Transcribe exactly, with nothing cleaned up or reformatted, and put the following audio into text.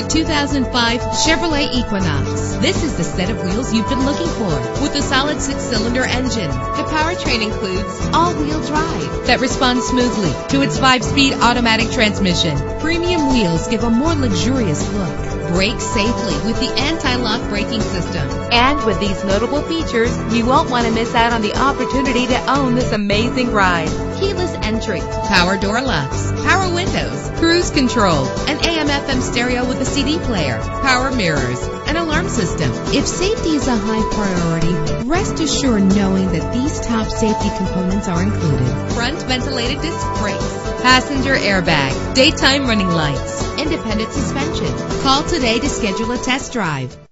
two thousand five Chevrolet Equinox. This is the set of wheels you've been looking for, with a solid six-cylinder engine. The powertrain includes all-wheel drive that responds smoothly to its five-speed automatic transmission. Premium wheels give a more luxurious look. Brake safely with the anti-lock braking system. And with these notable features, you won't want to miss out on the opportunity to own this amazing ride. Keyless entry, power door locks, power windows, cruise control, an A M F M stereo with a C D player, power mirrors, an alarm system. If safety is a high priority, rest assured knowing that these top safety components are included. Front ventilated disc brakes, passenger airbag, daytime running lights, independent suspension. Call today to schedule a test drive.